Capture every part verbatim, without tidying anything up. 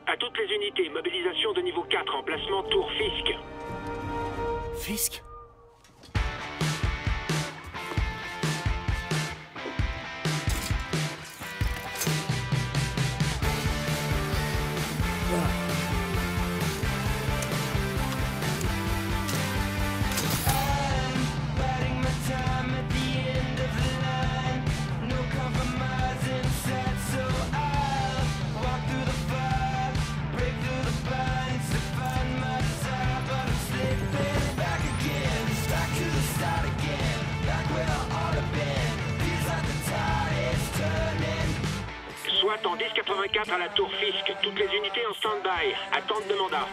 À toutes les unités, mobilisation de niveau quatre, emplacement Tour Fisk. Fisk? Soit en dix quatre-vingt-quatre à la Tour Fisk. Toutes les unités en stand-by. Attente de mandat.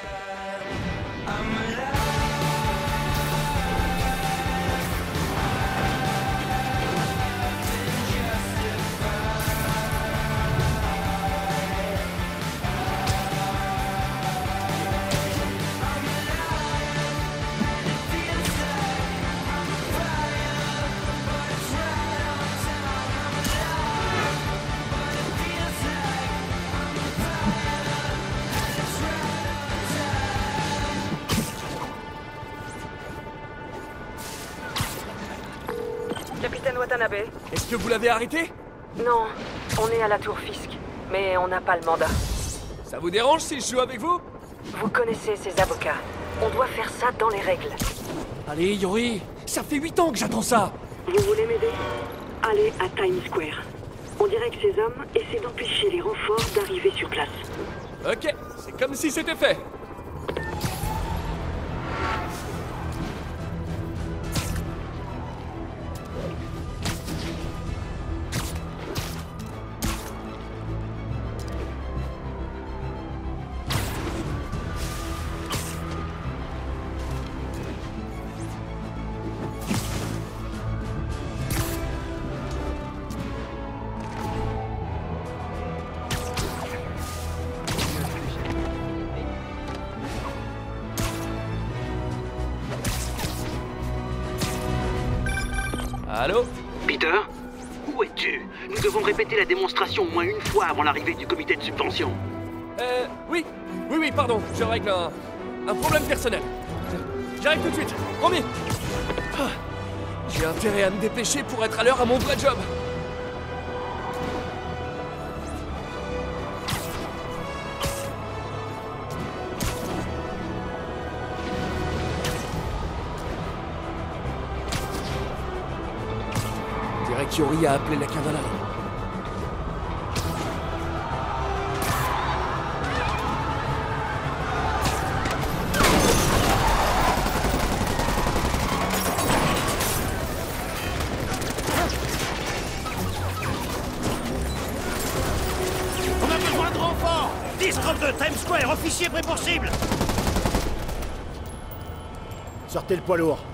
Capitaine Watanabe? Est-ce que vous l'avez arrêté? Non, on est à la Tour Fisk, mais on n'a pas le mandat. Ça vous dérange si je joue avec vous? Vous connaissez ces avocats. On doit faire ça dans les règles. Allez, Yori, ça fait huit ans que j'attends ça. Vous voulez m'aider? Allez à Times Square. On dirait que ces hommes essaient d'empêcher les renforts d'arriver sur place. Ok, c'est comme si c'était fait. Allô? Peter? Où es-tu? Nous devons répéter la démonstration au moins une fois avant l'arrivée du comité de subvention. Euh, oui, oui, oui, pardon, je règle un, un problème personnel. J'arrive tout de suite, promis. Ah, j'ai intérêt à me dépêcher pour être à l'heure à mon vrai job. Yori a appelé la cavalerie. On a besoin de renforts! dix trente-deux, Times Square, officier prêt pour cible! Sortez le poids lourd.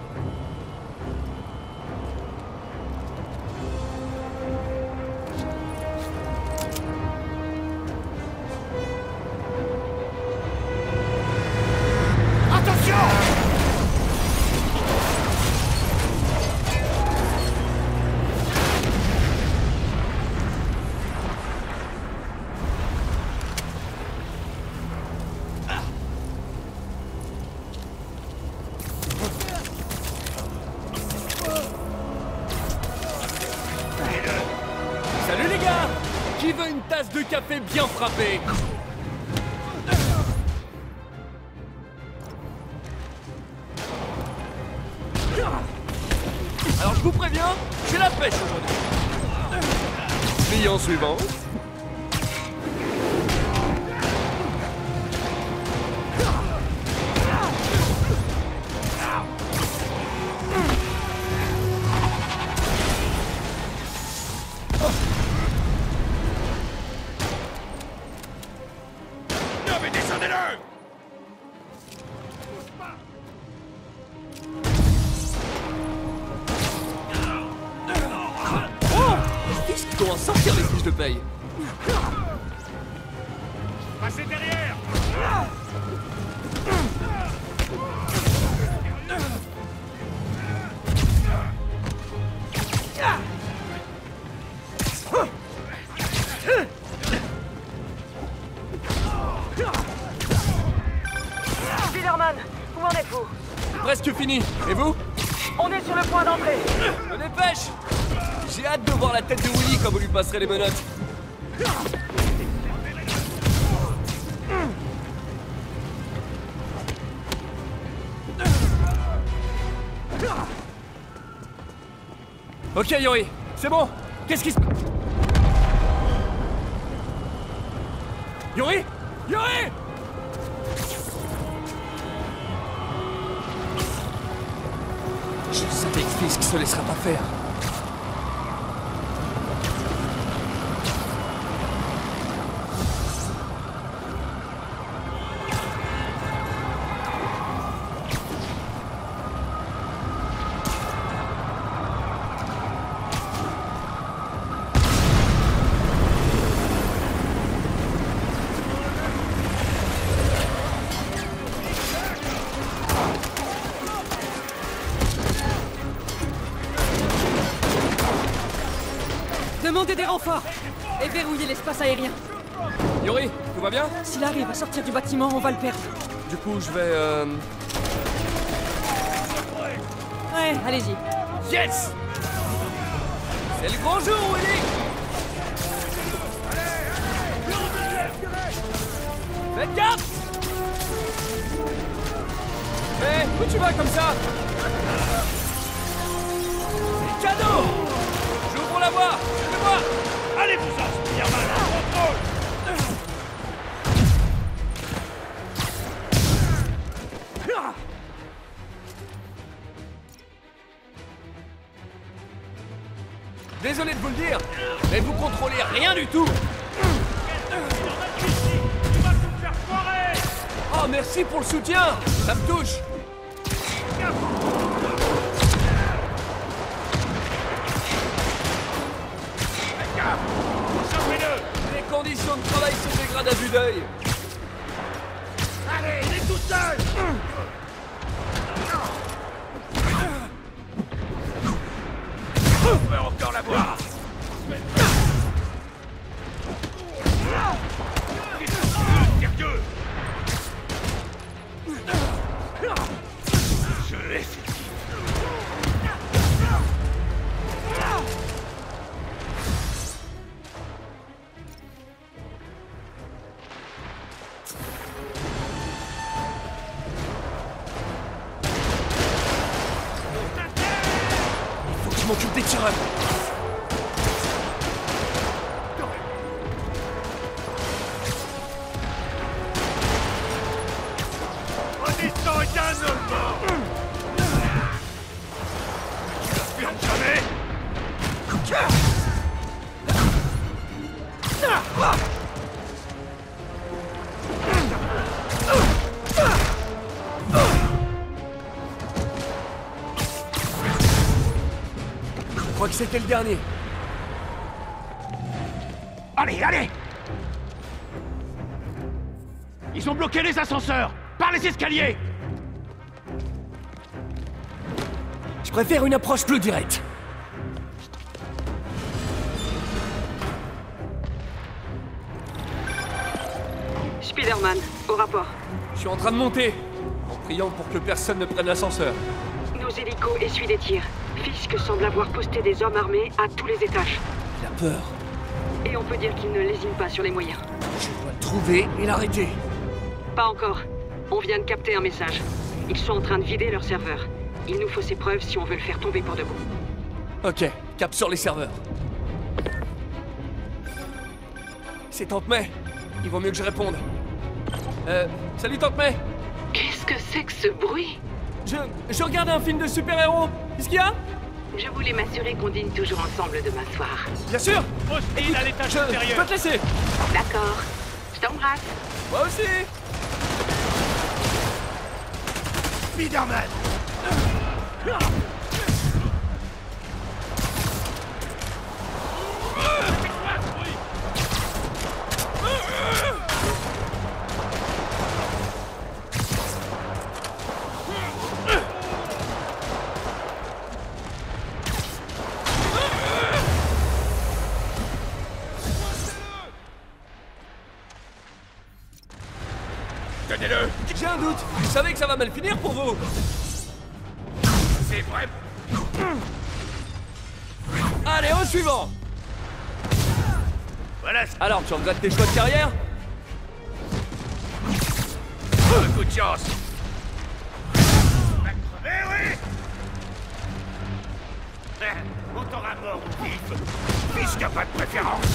Salut les gars! Qui veut une tasse de café bien frappée? Alors je vous préviens, j'ai la pêche aujourd'hui. Client suivant. Non mais descendez-le! Fisk doit en sortir les fiches de paye. Passez derrière! presque fini. Et vous? On est sur le point d'entrée. Me dépêche! J'ai hâte de voir la tête de Willy quand vous lui passerez les menottes. Ok, Yuri, c'est bon. Qu'est-ce qui se... Yuri? Yuri! Je savais que Fisk se laissera pas faire. Demandez des renforts et verrouillez l'espace aérien. Yuri, tout va bien? S'il arrive à sortir du bâtiment, on va le perdre. Du coup, je vais... Euh... Ouais, allez-y. Yes! C'est le grand jour, Willy! Faites gaffe! Mais où tu vas comme ça? C'est cadeau! J'ouvre la voie! Je vais voir! Allez, vous en, Spider-Man, en contrôle. Désolé de vous le dire, mais vous contrôlez rien du tout! Oh, merci pour le soutien! Ça me touche! Les conditions de travail se dégradent à vue d'œil! Allez, il est tout seul. On peut encore l'avoir. Sérieux. Je l'ai fait. Je m'occupe des tireurs! Résistant est un homme mort. Tu l'aspires jamais. Je crois que c'était le dernier. Allez, allez. Ils ont bloqué les ascenseurs. Par les escaliers. Je préfère une approche plus directe. Spider-Man, au rapport. Je suis en train de monter, en priant pour que personne ne prenne l'ascenseur. Nos hélicos essuient des tirs. Fisk semble avoir posté des hommes armés à tous les étages. Il a peur. Et on peut dire qu'il ne lésine pas sur les moyens. Je dois le trouver et l'arrêter. Pas encore. On vient de capter un message. Ils sont en train de vider leur serveur. Il nous faut ces preuves si on veut le faire tomber pour de bon. Ok, cap sur les serveurs. C'est Tante May. Il vaut mieux que je réponde. Euh, salut Tante May. Qu'est-ce que c'est que ce bruit? Je... je regarde un film de super-héros. Qu'est-ce qu'il y a? Je voulais m'assurer qu'on dîne toujours ensemble demain soir. Bien sûr. Hostile à l'étage Je... je supérieur. peux te laisser. D'accord. Je t'embrasse. Moi aussi. Spider-Man. J'ai un doute. Vous savez que ça va mal finir pour vous. C'est vrai. Allez, au suivant. Voilà, Alors, tu regrettes tes choix de carrière? un coup de chance. Va crever, oui. On t'aura mort ou vif. Fisk n'a pas de préférence.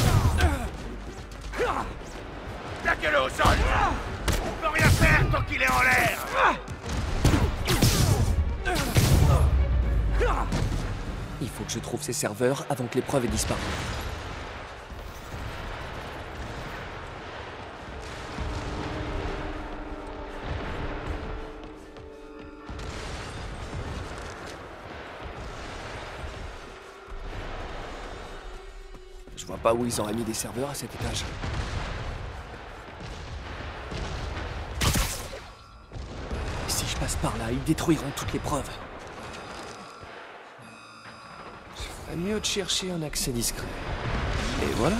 Plaquez-le au sol. On peut rien faire tant qu'il est en l'air. Il faut que je trouve ces serveurs avant que l'épreuve ait disparu. Je vois pas où ils auraient mis des serveurs à cet étage. Si je passe par là, ils détruiront toutes les preuves. Je ferais mieux de chercher un accès discret. Et voilà.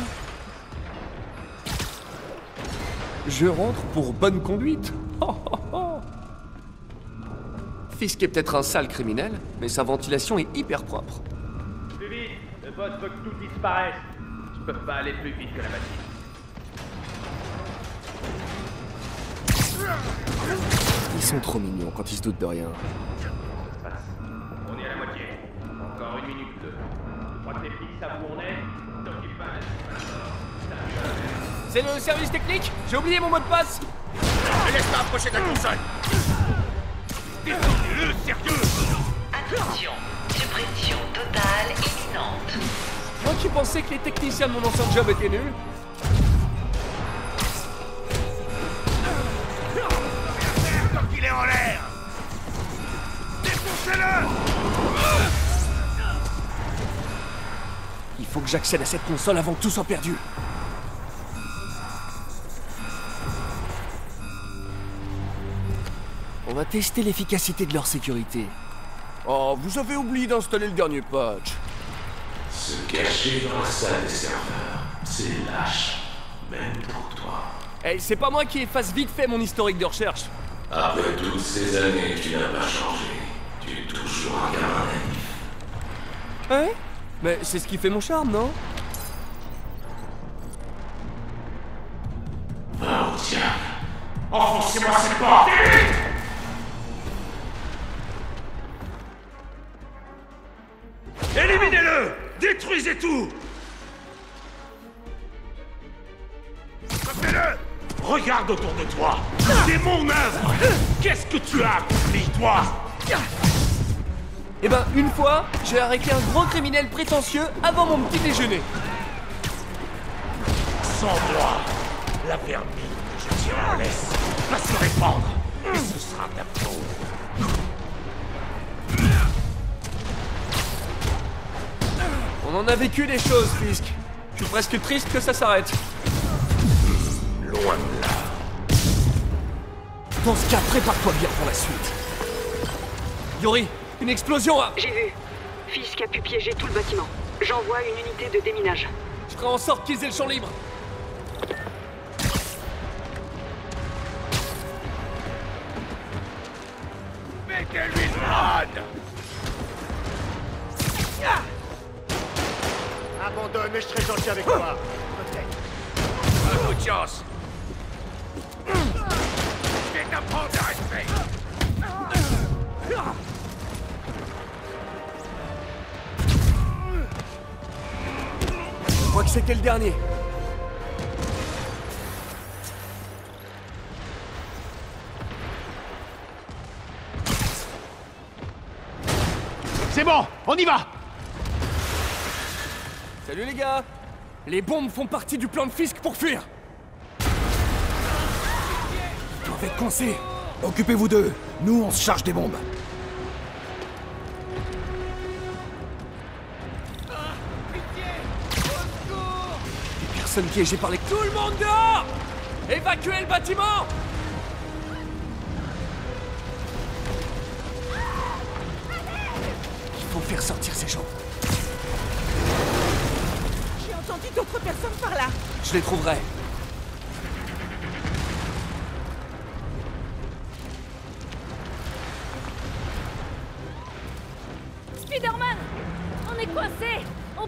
Je rentre pour bonne conduite. Oh, oh, oh. Fisk est peut-être un sale criminel, mais sa ventilation est hyper propre. Plus vite, le boss veut que tout disparaisse. Je peux pas aller plus vite que la machine. Ils sont trop mignons quand ils se doutent de rien. On est à la moitié. Encore une minute ou deux. Je crois que les flics savent où on est. T'occupe pas, C'est le service technique? J'ai oublié mon mot de passe. Ne laisse pas approcher de la console. Descendez-le, sérieux. Attention, suppression totale imminente. Moi qui pensais que les techniciens de mon ancien job étaient nuls. Tant qu'il est en l'air. Défoncez-le. Il faut que j'accède à cette console avant que tout soit perdu. On va tester l'efficacité de leur sécurité. Oh, vous avez oublié d'installer le dernier patch. Se cacher dans la salle des serveurs, c'est lâche, même pour toi. Hey, c'est pas moi qui efface vite fait mon historique de recherche. Après toutes ces années, tu n'as pas changé. Tu es toujours un gamin naïf. Hein? Mais c'est ce qui fait mon charme, non? Va au diable. Enfoncez-moi cette porte. Éliminez-le. Détruisez tout. Fais-le. Regarde autour de toi. C'est mon œuvre. Qu'est-ce que tu as accompli, toi? Eh ben, une fois, j'ai arrêté un gros criminel prétentieux avant mon petit déjeuner. Sans moi, la vermine que je tire en laisse va se répandre. Et ce sera ta peau. On en a vécu des choses, Fisk. Je suis presque triste que ça s'arrête. Loin de là. Dans ce cas, prépare-toi bien pour la suite. Yori, une explosion à... J'ai vu. Fisk a pu piéger tout le bâtiment. J'envoie une unité de déminage. Je ferai en sorte qu'ils aient le champ libre. Mettez-lui une rade. Abandonne, mais je serai gentil avec toi. Un coup de chance. Je vais t'apprendre le respect. Je crois que c'était le dernier. C'est bon, on y va. Salut les gars. Les bombes font partie du plan de Fisk pour fuir. Ils doivent être coincés. Occupez-vous d'eux. Nous, on se charge des bombes. Des personnes piégées par les... Tout le monde dehors! Évacuez le bâtiment! Il faut faire sortir ces gens. J'ai entendu d'autres personnes par là. Je les trouverai.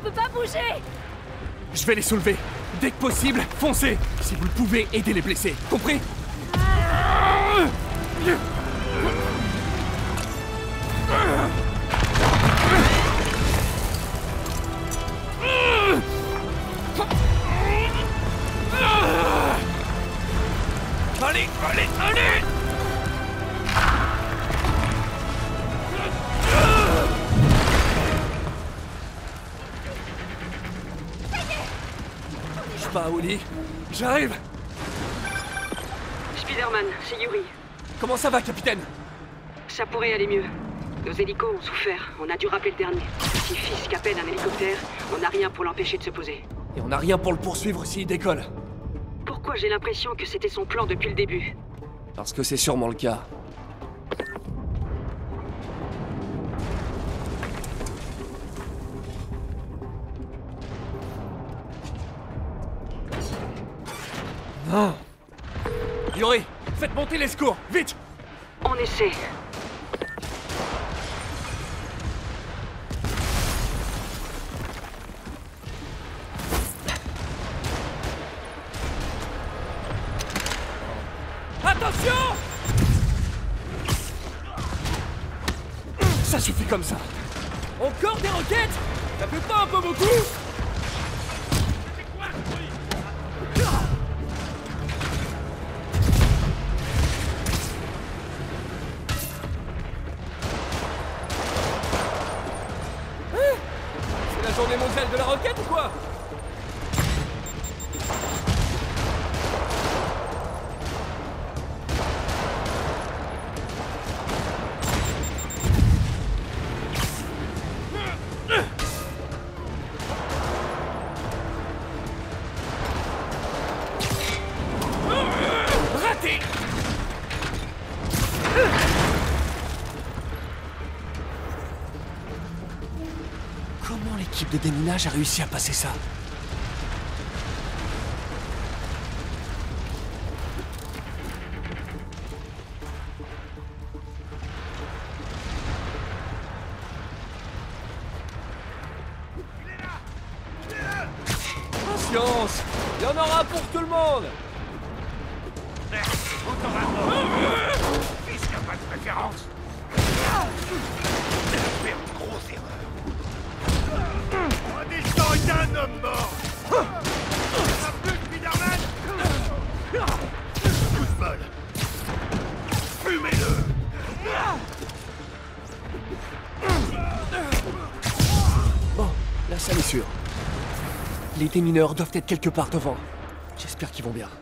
peut pas bouger! Je vais les soulever. Dès que possible, foncez. Si vous le pouvez, aidez les blessés. Compris? Allez, allez, allez! Je pars au lit. J'arrive! Spider-Man, c'est Yuri. Comment ça va, capitaine? Ça pourrait aller mieux. Nos hélicos ont souffert, on a dû rappeler le dernier. Si Fisk appelle un hélicoptère, on n'a rien pour l'empêcher de se poser. Et on n'a rien pour le poursuivre s'il décolle. Pourquoi j'ai l'impression que c'était son plan depuis le début? Parce que c'est sûrement le cas. Non! Yuri, faites monter les secours, vite! On essaie. Attention! Ça suffit comme ça. Encore des roquettes? Ça fait pas un peu beaucoup? Hein? C'est la journée mondiale de la roquette ou quoi? Comment l'équipe de déminage a réussi à passer ça? Patience! Il y en aura pour tout le monde! Fisk n'a pas de préférence. Faire une grosse erreur. Un instant est un homme mort. Ça plus, Spider-Man. Coup de bol. Fumez-le. Bon, là ça est sûr. Les démineurs doivent être quelque part devant. J'espère qu'ils vont bien.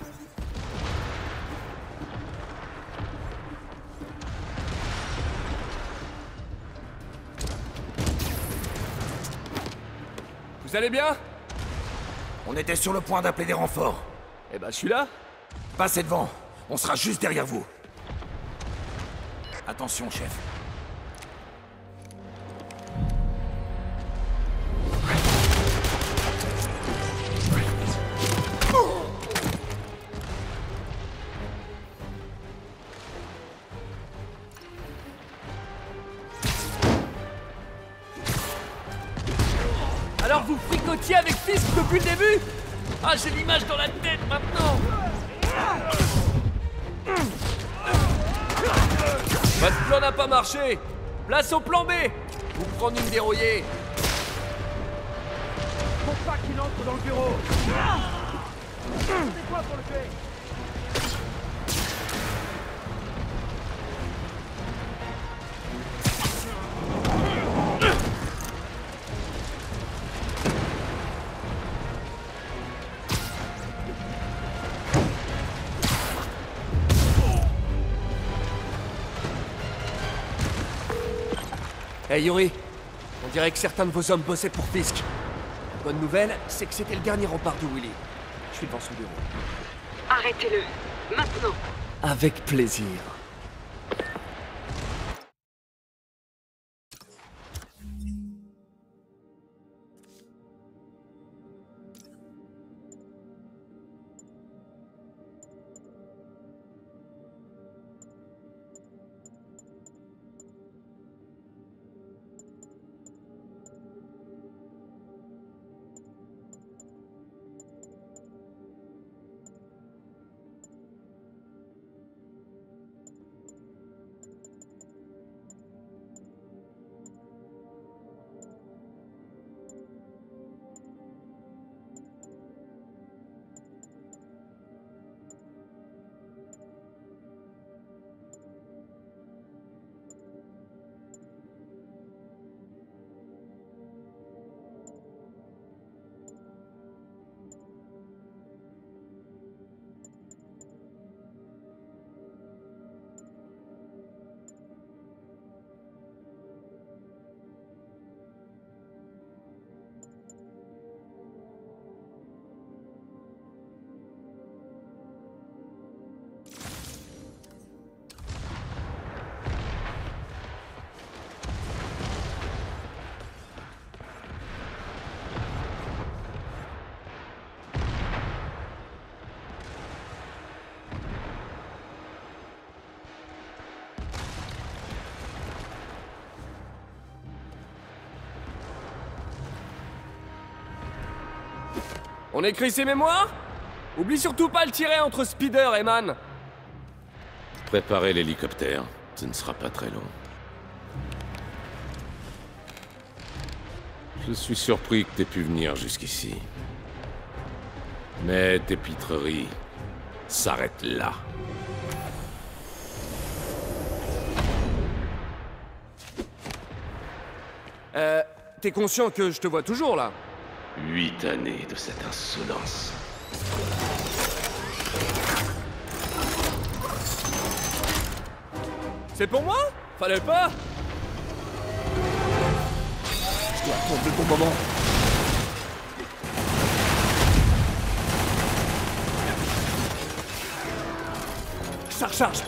Vous allez bien? On était sur le point d'appeler des renforts. Eh ben, je suis là. Passez devant. On sera juste derrière vous. Attention, chef. Alors vous fricotiez avec Fisk depuis le début? Ah, j'ai l'image dans la tête maintenant. Votre plan n'a pas marché. Place au plan B. Vous prenez une dérouillée. Faut pas qu'il entre dans le bureau. C'est quoi pour le tuer? Hey Yuri, on dirait que certains de vos hommes bossaient pour Fisk. La bonne nouvelle, c'est que c'était le dernier rempart de Willy. Je suis devant son bureau. Arrêtez-le. Maintenant. Avec plaisir. On écrit ses mémoires? Oublie surtout pas le tirer entre Speeder et Man. Préparez l'hélicoptère, ce ne sera pas très long. Je suis surpris que t'aies pu venir jusqu'ici. Mais tes pitreries s'arrêtent là. Euh, t'es conscient que je te vois toujours, là? Huit années de cette insolence. C'est pour moi? Fallait pas? Je dois attendre le bon moment. Ça recharge.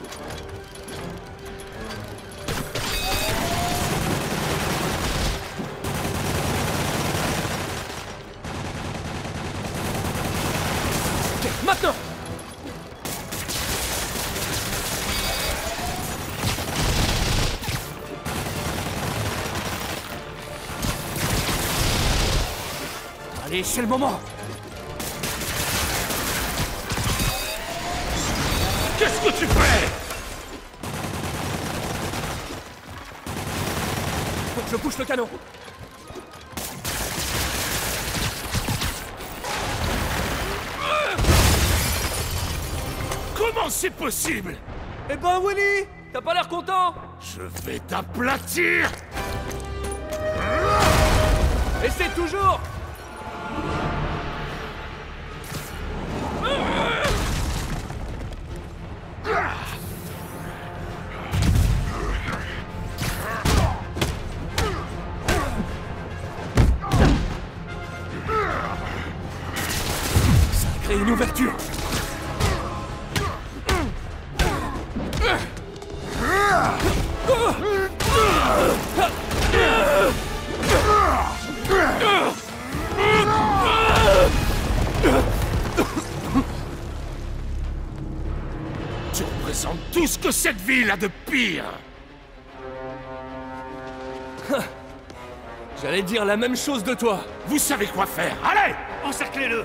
Ok, maintenant. Allez, c'est le moment. Qu'est-ce que tu fais? Faut que je pousse le canon. Comment c'est possible? Eh ben, Willy, t'as pas l'air content? Je vais t'aplatir! Essaie toujours. Ça crée une ouverture. Tu représentes tout ce que cette ville a de pire! J'allais dire la même chose de toi. Vous savez quoi faire! Allez! Encerclez-le!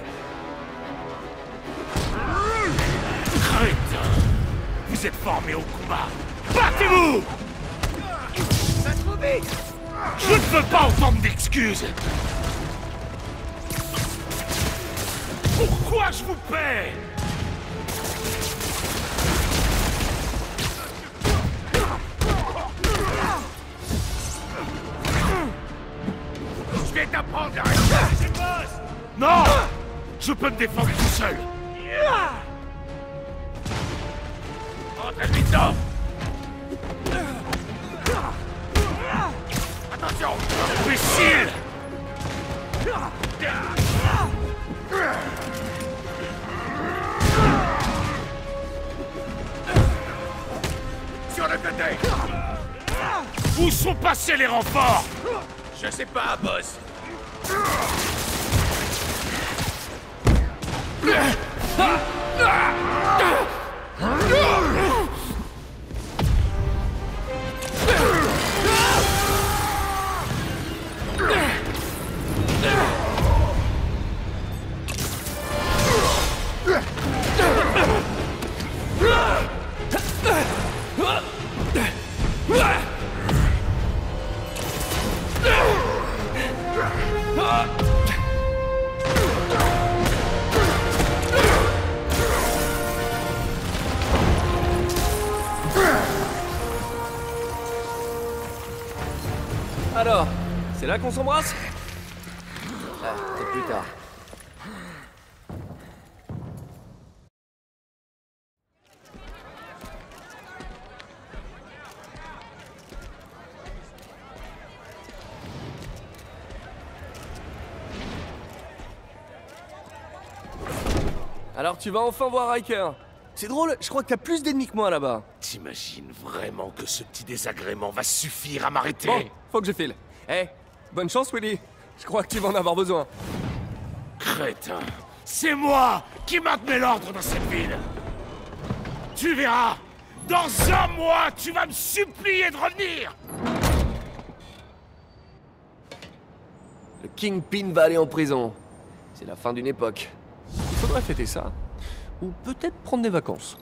Crétin! Vous êtes formés au combat! Battez-vous! Je ne veux pas entendre d'excuses! Pourquoi je vous paie? Je vais t'apprendre la réponse, boss! Non! Je peux me défendre tout seul! Entrez-lui dedans! Attention! Imbécile! Sur le côté! Où sont passés les renforts? Je sais pas, boss. Alors, c'est là qu'on s'embrasse? Ah, peut-être plus tard. Alors tu vas enfin voir Riker. C'est drôle, je crois que t'as plus d'ennemis que moi là-bas. T'imagines vraiment que ce petit désagrément va suffire à m'arrêter? Bon, faut que je file. Eh, bonne chance Willy. Je crois que tu vas en avoir besoin. Crétin, c'est moi qui maintenais l'ordre dans cette ville. Tu verras, dans un mois, tu vas me supplier de revenir. Le Kingpin va aller en prison. C'est la fin d'une époque. Il faudrait fêter ça. Ou peut-être prendre des vacances.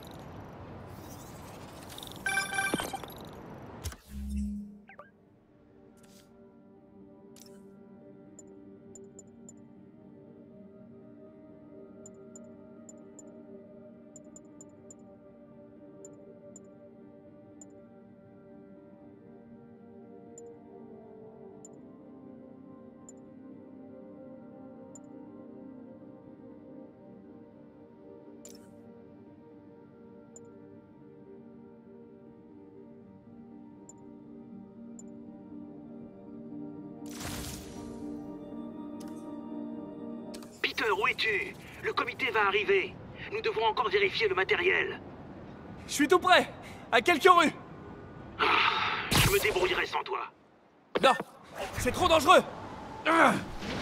Peter, où es-tu? Le comité va arriver. Nous devons encore vérifier le matériel. Je suis tout prêt. À quelques rues. Ah, je me débrouillerai sans toi. Non, c'est trop dangereux. Ah.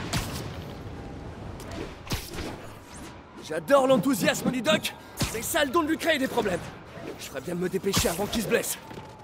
J'adore l'enthousiasme du doc, mais ça a le don de lui créer des problèmes. Je ferais bien de me dépêcher avant qu'il se blesse.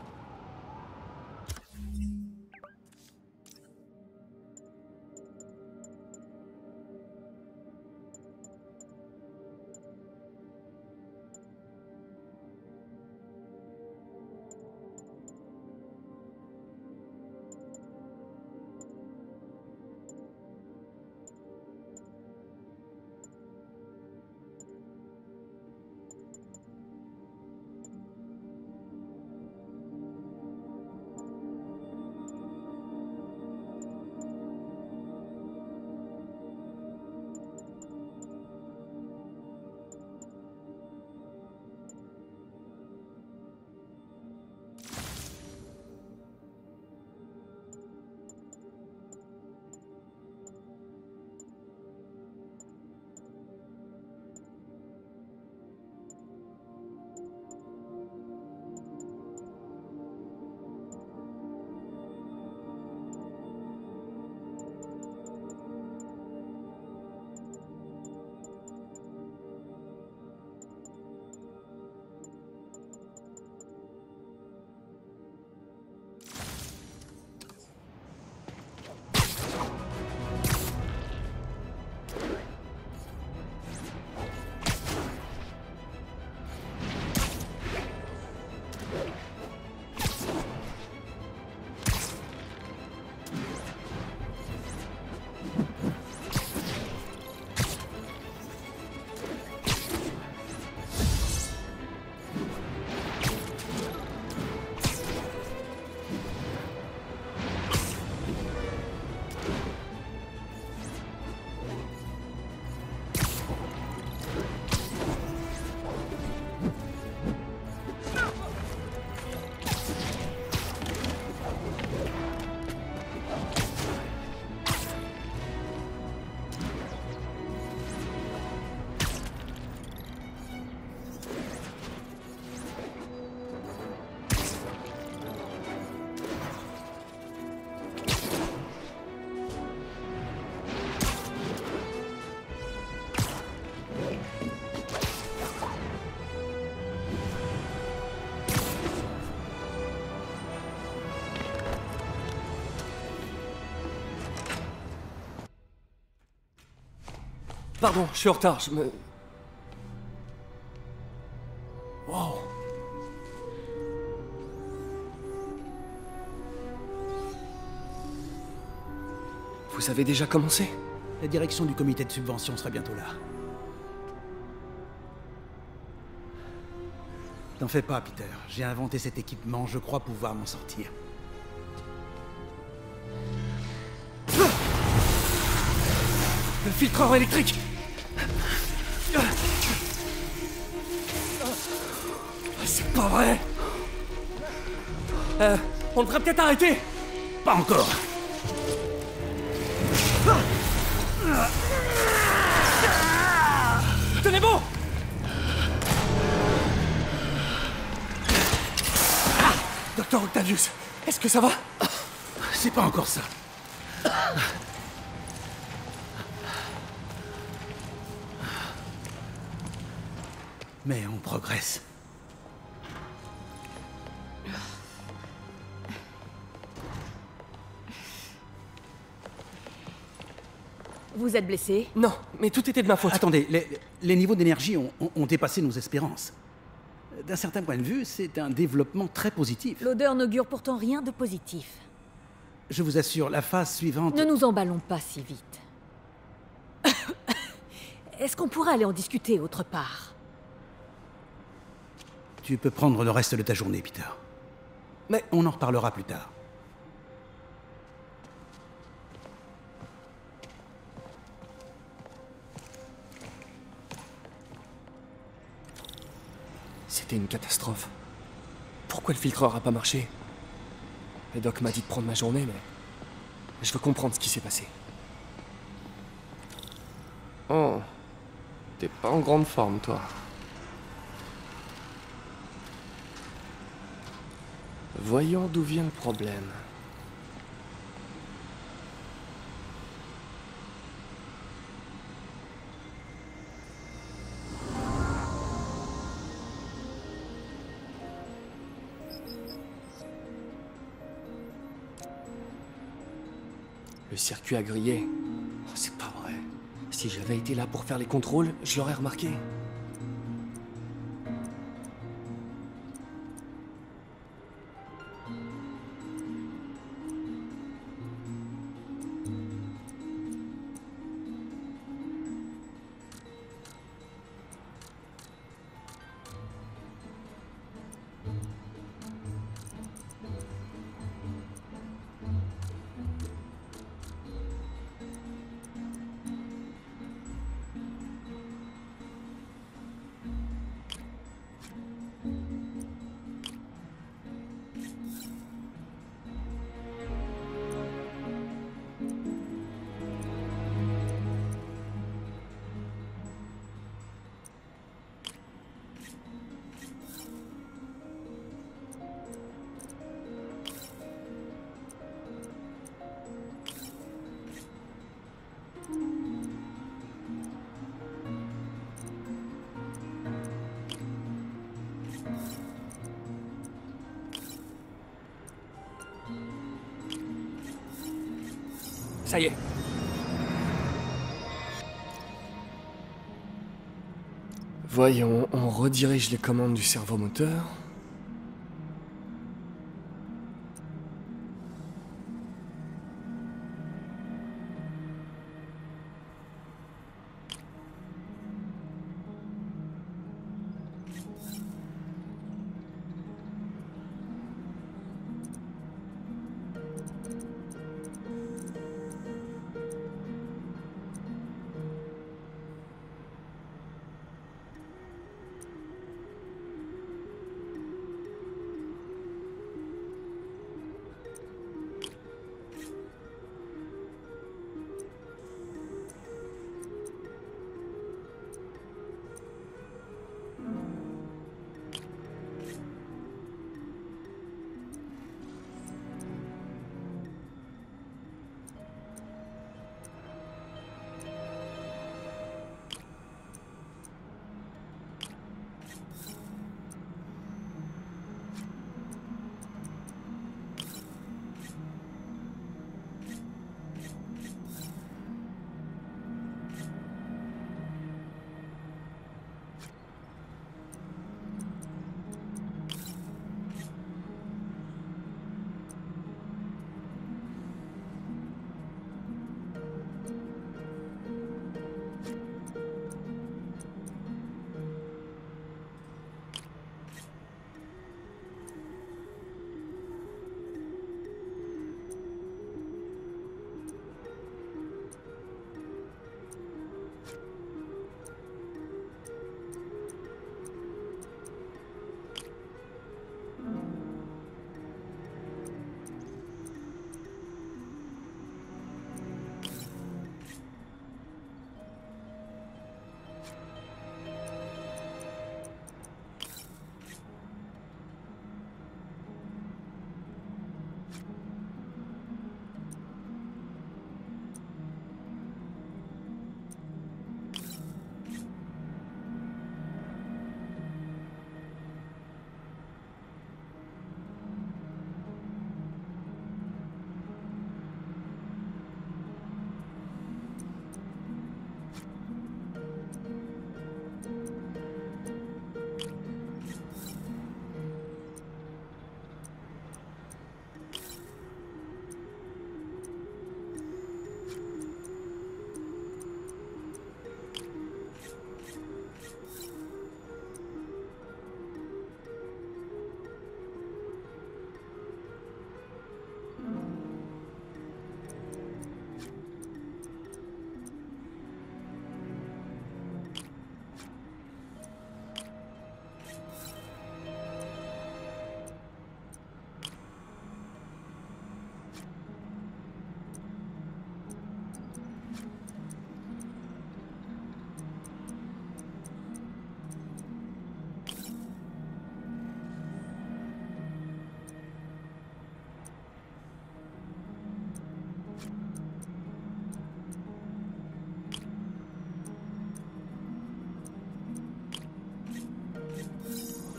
Pardon, je suis en retard, je me... Wow. Vous avez déjà commencé? La direction du comité de subvention sera bientôt là. T'en fais pas, Peter. J'ai inventé cet équipement, je crois pouvoir m'en sortir. Le filtreur électrique! C'est pas vrai! Euh, on devrait peut-être arrêter! Pas encore! Tenez bon! Docteur Octavius, est-ce que ça va? C'est pas encore ça. Mais on progresse. Vous êtes blessé? Non, mais tout était de ma faute. Attendez, les, les niveaux d'énergie ont, ont- ont dépassé nos espérances. D'un certain point de vue, c'est un développement très positif. L'odeur n'augure pourtant rien de positif. Je vous assure, la phase suivante... Ne nous emballons pas si vite. Est-ce qu'on pourrait aller en discuter autre part? Tu peux prendre le reste de ta journée, Peter. Mais on en reparlera plus tard. C'était une catastrophe. Pourquoi le filtreur a pas marché? Le doc m'a dit de prendre ma journée, mais... Je veux comprendre ce qui s'est passé. Oh... T'es pas en grande forme, toi. Voyons d'où vient le problème. Le circuit a grillé. Oh, c'est pas vrai. Si j'avais été là pour faire les contrôles, je l'aurais remarqué. Ça y est. Voyons, on redirige les commandes du servomoteur.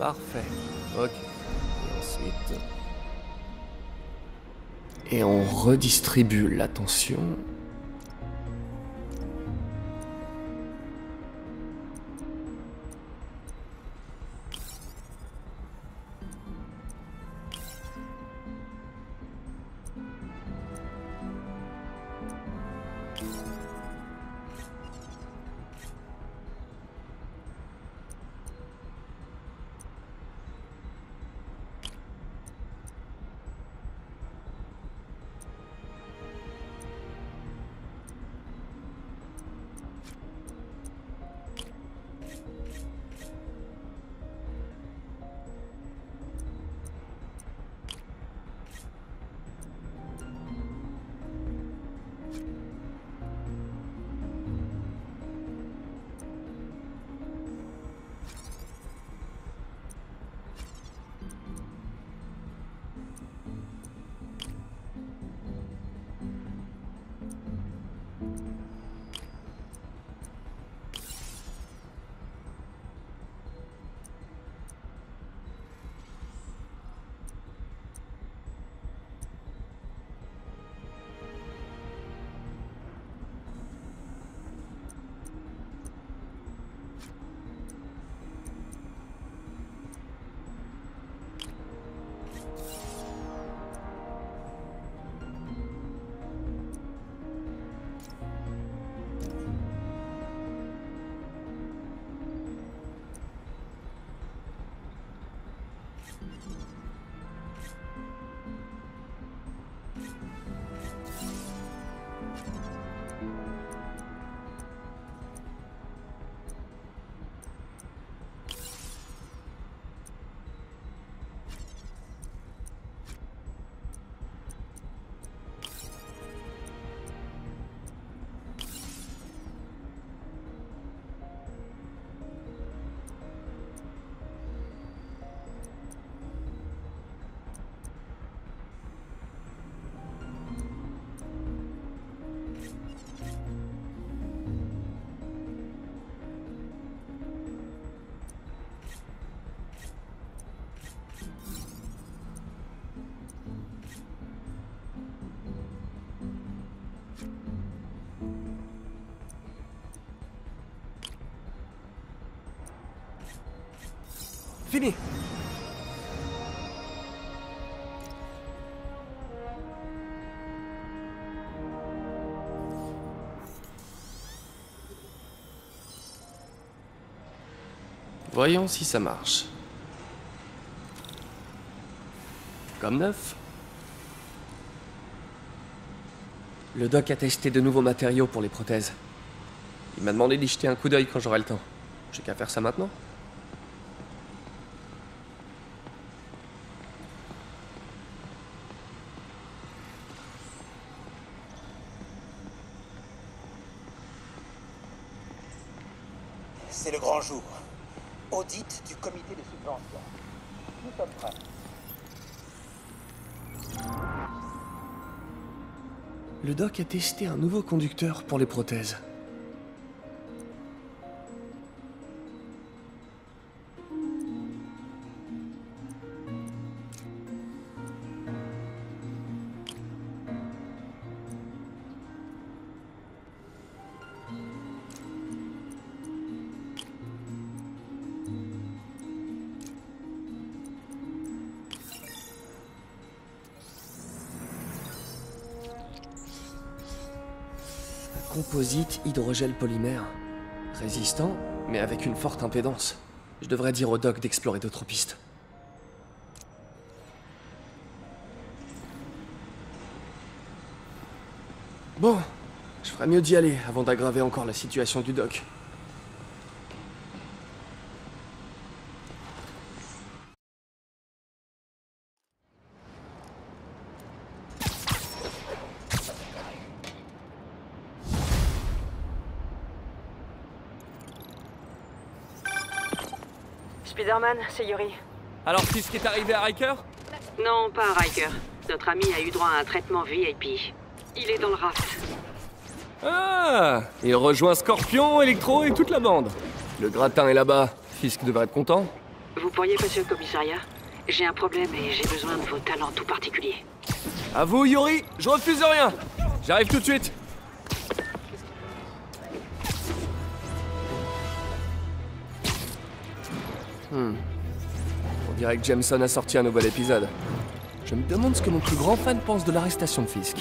Parfait. Ok. Et ensuite... Et on redistribue l'attention. Fini. Voyons si ça marche. Comme neuf. Le doc a testé de nouveaux matériaux pour les prothèses. Il m'a demandé d'y jeter un coup d'œil quand j'aurai le temps. J'ai qu'à faire ça maintenant. C'est le grand jour. Audit du comité de subvention. Nous sommes prêts. Le doc a testé un nouveau conducteur pour les prothèses. Composite hydrogel polymère. Résistant, mais avec une forte impédance. Je devrais dire au doc d'explorer d'autres pistes. Bon, je ferais mieux d'y aller avant d'aggraver encore la situation du doc. Spider-Man, c'est Yuri. Alors, c'est ce qui est arrivé à Riker? Non, pas à Riker. Notre ami a eu droit à un traitement V I P. Il est dans le raft. Ah! Il rejoint Scorpion, Electro et toute la bande. Le gratin est là-bas. Fisk devrait être content. Vous pourriez passer au commissariat? J'ai un problème et j'ai besoin de vos talents tout particuliers. À vous, Yuri, je refuse rien. J'arrive tout de suite. Hmm. On dirait que Jameson a sorti un nouvel épisode. Je me demande ce que mon plus grand fan pense de l'arrestation de Fisk.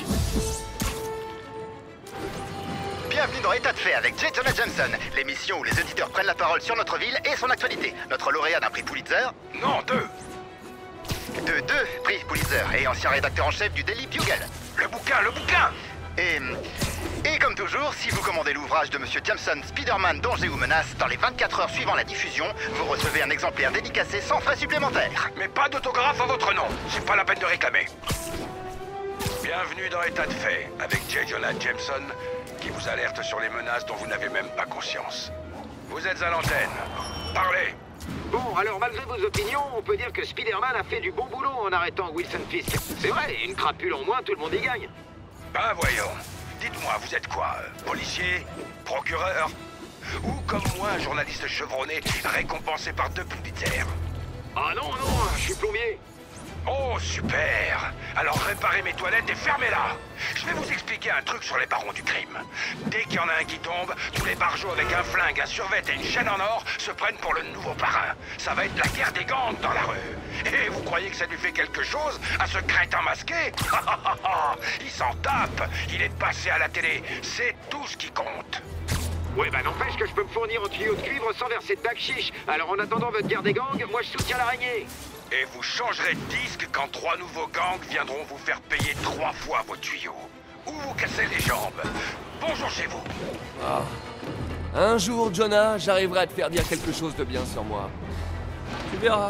Bienvenue dans État de fait avec J. Jonah Jameson, l'émission où les auditeurs prennent la parole sur notre ville et son actualité. Notre lauréat d'un prix Pulitzer... Non, deux De deux prix Pulitzer et ancien rédacteur en chef du Daily Bugle. Le bouquin, le bouquin Et... Et comme toujours, si vous commandez l'ouvrage de Monsieur Jameson, Spider-Man, danger ou menace, dans les vingt-quatre heures suivant la diffusion, vous recevez un exemplaire dédicacé sans frais supplémentaires. Mais pas d'autographe à votre nom, c'est pas la peine de réclamer. Bienvenue dans État de fait, avec J. Jonah Jameson, qui vous alerte sur les menaces dont vous n'avez même pas conscience. Vous êtes à l'antenne. Parlez. Bon, alors malgré vos opinions, on peut dire que Spider-Man a fait du bon boulot en arrêtant Wilson Fisk. C'est vrai, une crapule en moins, tout le monde y gagne. Ben voyons. Dites-moi, vous êtes quoi euh, policier? Procureur? Ou comme moi, un journaliste chevronné, récompensé par deux Pulitzer? Ah non, non, je suis plombier. Oh, super! Alors réparez mes toilettes et fermez-la! Je vais vous expliquer un truc sur les barons du crime. Dès qu'il y en a un qui tombe, tous les barjots avec un flingue, un survêt et une chaîne en or se prennent pour le nouveau parrain. Ça va être la guerre des gangs dans la rue. Et vous croyez que ça lui fait quelque chose à ce crétin masqué? Il s'en tape! Il est passé à la télé. C'est tout ce qui compte. Ouais, bah n'empêche que je peux me fournir en tuyau de cuivre sans verser de bac-chiche. Alors en attendant votre guerre des gangs, moi je soutiens l'araignée. Et vous changerez de disque quand trois nouveaux gangs viendront vous faire payer trois fois vos tuyaux. Ou vous casser les jambes. Bonjour chez vous. Ah. Un jour, Jonah, j'arriverai à te faire dire quelque chose de bien sur moi. Tu verras.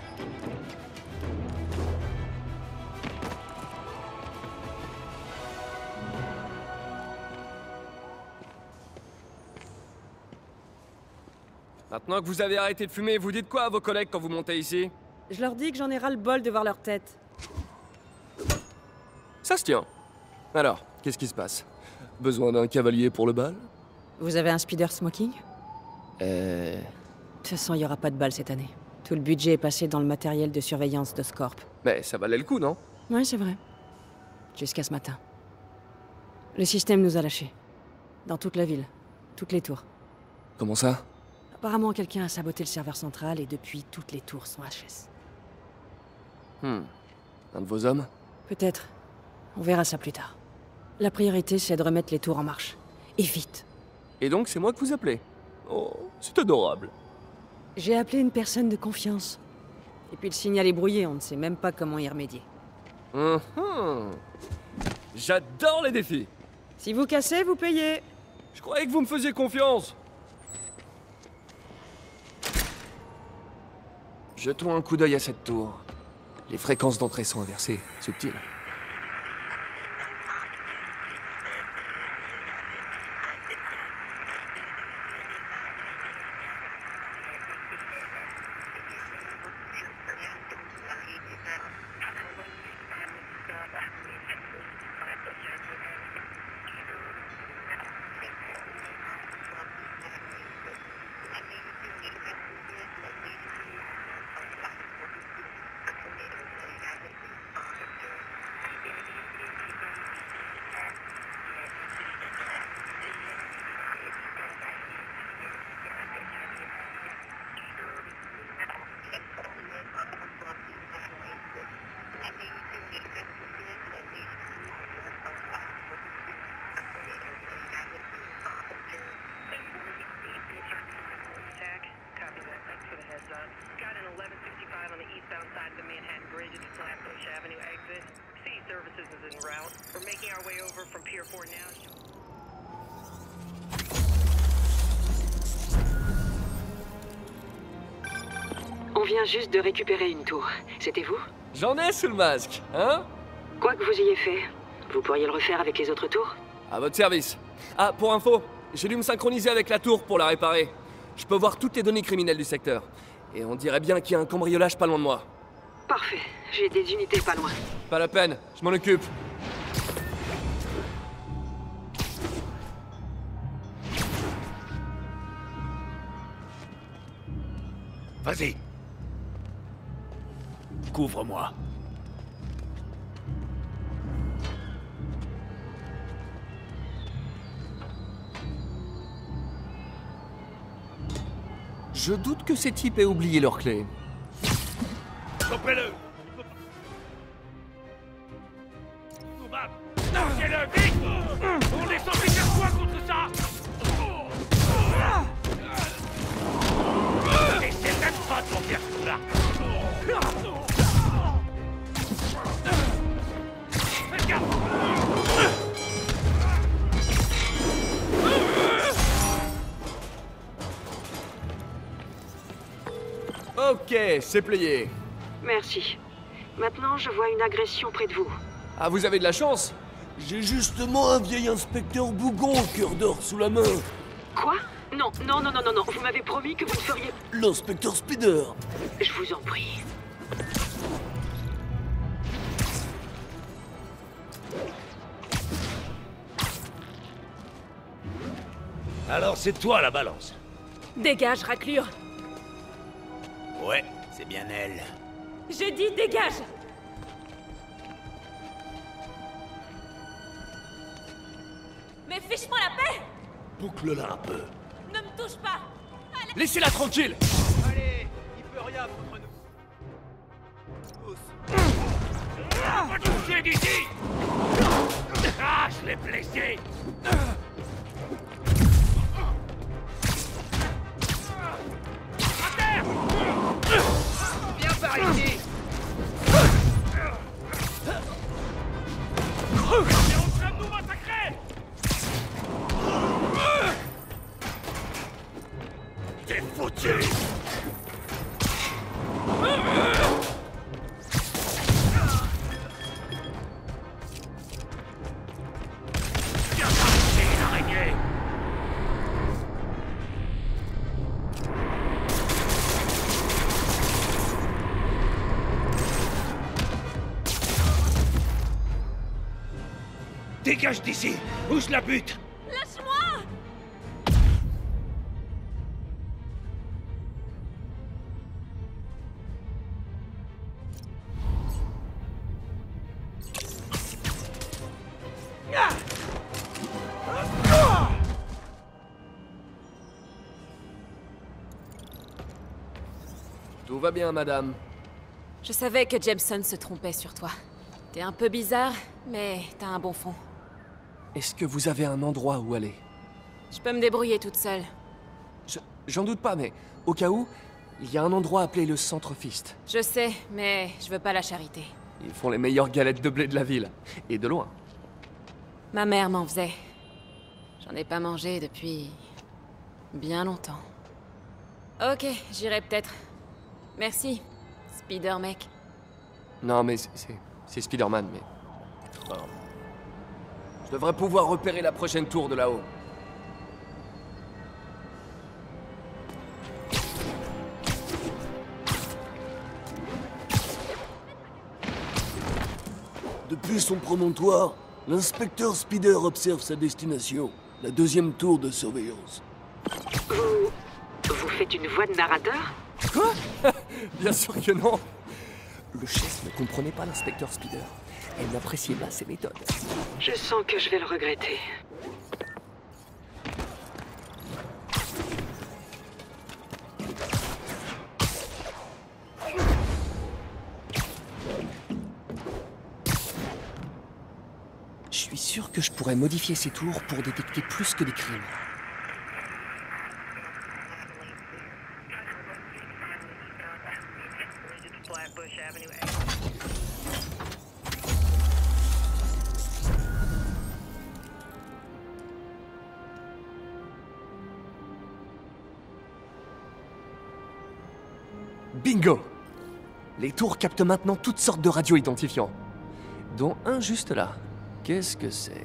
Maintenant que vous avez arrêté de fumer, vous dites quoi à vos collègues quand vous montez ici? Je leur dis que j'en ai ras le bol de voir leur tête. Ça se tient. Alors, qu'est-ce qui se passe? Besoin d'un cavalier pour le bal? Vous avez un speeder smoking? Euh... De toute façon, il n'y aura pas de bal cette année. Tout le budget est passé dans le matériel de surveillance de Scorp. Mais ça valait le coup, non? Ouais, c'est vrai. Jusqu'à ce matin. Le système nous a lâchés. Dans toute la ville. Toutes les tours. Comment ça? Apparemment, quelqu'un a saboté le serveur central et depuis, toutes les tours sont H S. Hmm. Un de vos hommes? Peut-être. On verra ça plus tard. La priorité, c'est de remettre les tours en marche. Et vite. Et donc, c'est moi que vous appelez? Oh, c'est adorable. J'ai appelé une personne de confiance. Et puis le signal est brouillé, on ne sait même pas comment y remédier. Hum hum. J'adore les défis. Si vous cassez, vous payez. Je croyais que vous me faisiez confiance. Jetons un coup d'œil à cette tour. Les fréquences d'entrée sont inversées. Subtil. On vient juste de récupérer une tour. C'était vous? J'en ai sous le masque, hein? Quoi que vous ayez fait, vous pourriez le refaire avec les autres tours? À votre service. Ah, pour info, j'ai dû me synchroniser avec la tour pour la réparer. Je peux voir toutes les données criminelles du secteur. Et on dirait bien qu'il y a un cambriolage pas loin de moi. Parfait. J'ai des unités pas loin. Pas la peine, je m'en occupe. Vas-y. Couvre-moi. Je doute que ces types aient oublié leurs clés. Chopez-le! Lâchez-le, vite! On est censé faire quoi contre ça? Essaie même pas de m'en faire tout là! Faites gaffe! Ok, c'est plié. Merci. Maintenant, je vois une agression près de vous. Ah, vous avez de la chance? J'ai justement un vieil inspecteur bougon au cœur d'or sous la main. Quoi? Non, non, non, non, non, non. Vous m'avez promis que vous ne feriez... L'inspecteur Spider. Je vous en prie. Alors c'est toi la balance. Dégage, raclure. Ouais, c'est bien elle. J'ai dit dégage. Mais fiche-moi la paix. Boucle-la un peu. Ne me touche pas. Allez. Laissez-la tranquille. Allez, il peut rien contre nous. Pas toucher d'ici. Ah, je l'ai blessé. Viens par ici. T'es en train de nous massacrer. T'es foutu. Viens t'arrêter, l'araignée. Dégage d'ici! Où je la bute? Lâche-moi! Tout va bien, madame. Je savais que Jameson se trompait sur toi. T'es un peu bizarre, mais t'as un bon fond. Est-ce que vous avez un endroit où aller? Je peux me débrouiller toute seule. Je- J'en doute pas, mais au cas où, il y a un endroit appelé le Centre Fist. Je sais, mais je veux pas la charité. Ils font les meilleures galettes de blé de la ville. Et de loin. Ma mère m'en faisait. J'en ai pas mangé depuis... bien longtemps. Ok, j'irai peut-être. Merci, Spider-Mec. Non, mais c'est- c'est c'est Spider-Man, mais... Enfin, je devrais pouvoir repérer la prochaine tour de là-haut. Depuis son promontoire, l'inspecteur Spider observe sa destination, la deuxième tour de surveillance. Vous... vous faites une voix de narrateur? Quoi? Bien sûr que non. Le chef ne comprenait pas l'inspecteur Spider. Elle n'appréciait pas ses méthodes. Je sens que je vais le regretter. Je suis sûr que je pourrais modifier ces tours pour détecter plus que des crimes. Bingo! Les tours captent maintenant toutes sortes de radios identifiants. Dont un juste là. Qu'est-ce que c'est?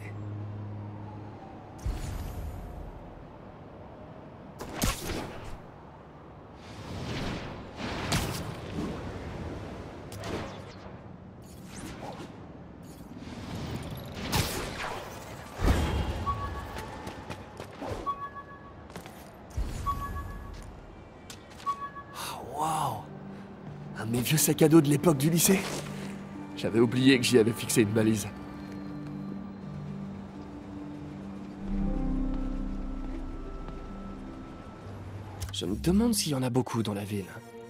Un de mes vieux sacs à dos de l'époque du lycée. J'avais oublié que j'y avais fixé une balise. Je me demande s'il y en a beaucoup dans la ville.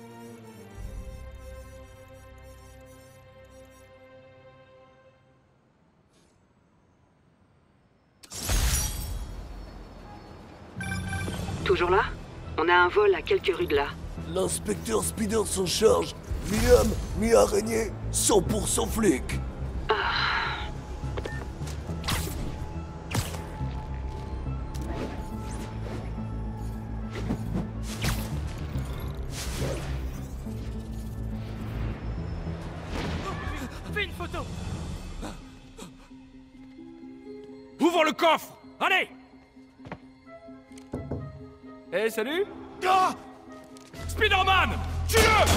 Toujours là? On a un vol à quelques rues de là. L'inspecteur Spider s'en charge. Mi-homme, mi-araignée, cent pour cent flic. Fais une photo. Ouvre le coffre. Allez. Eh, hey, salut. Ah, Spider-Man, tue-le.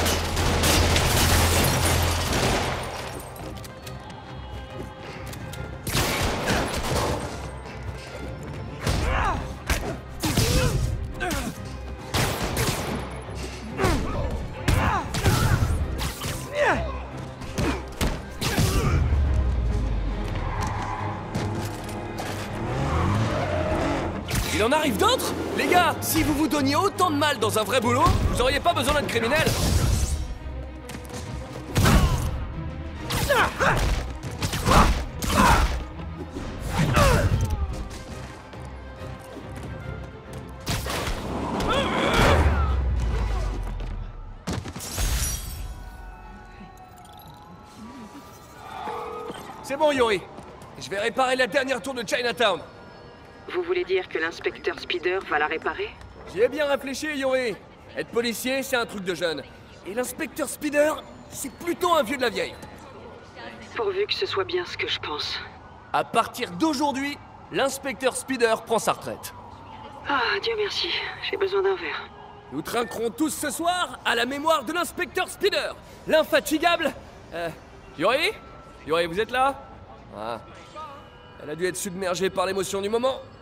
Il en arrive d'autres? Les gars, si vous vous donniez autant de mal dans un vrai boulot, vous auriez pas besoin d'être criminel. C'est bon, Yori. Je vais réparer la dernière tour de Chinatown. Vous voulez dire que l'inspecteur Spider va la réparer? J'y ai bien réfléchi, Yori. Être policier, c'est un truc de jeune. Et l'inspecteur Spider, c'est plutôt un vieux de la vieille. Pourvu que ce soit bien ce que je pense. À partir d'aujourd'hui, l'inspecteur Spider prend sa retraite. Ah, Dieu merci. J'ai besoin d'un verre. Nous trinquerons tous ce soir à la mémoire de l'inspecteur Spider, l'infatigable... Euh... Yori? Yori, vous êtes là? Ah. Elle a dû être submergée par l'émotion du moment.